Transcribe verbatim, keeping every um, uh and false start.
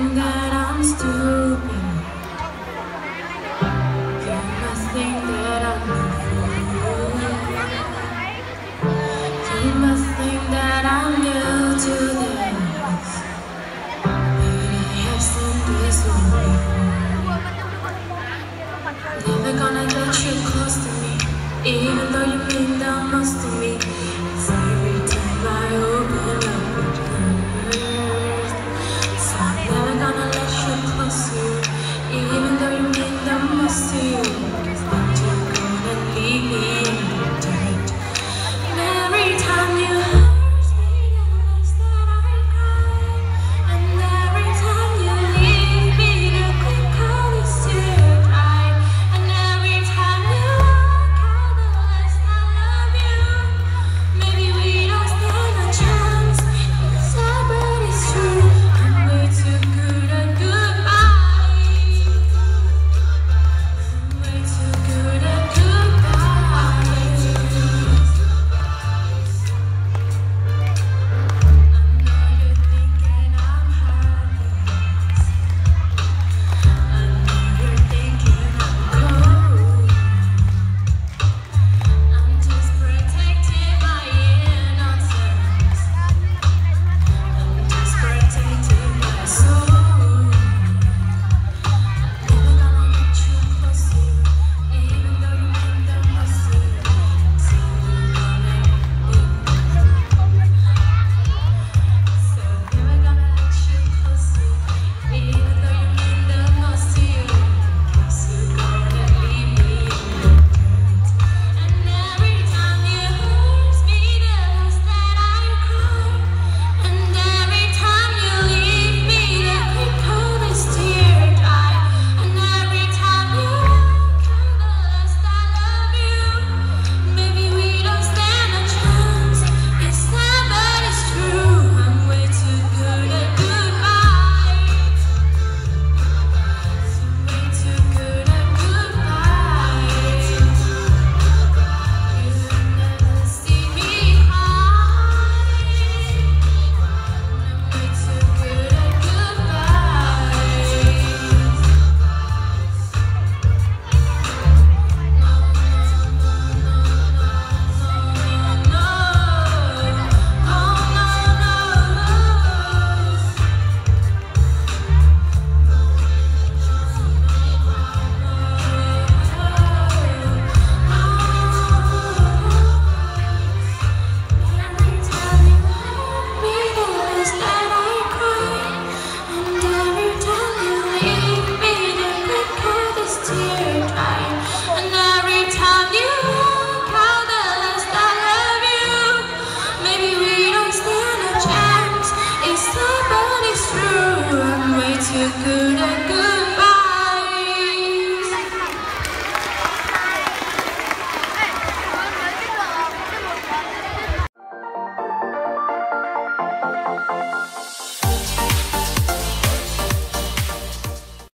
that I'm stupid. You must think that I'm new. You must think that I'm new to this, but I have seen this one before. Never gonna get you close to me, even though you mean the most to me.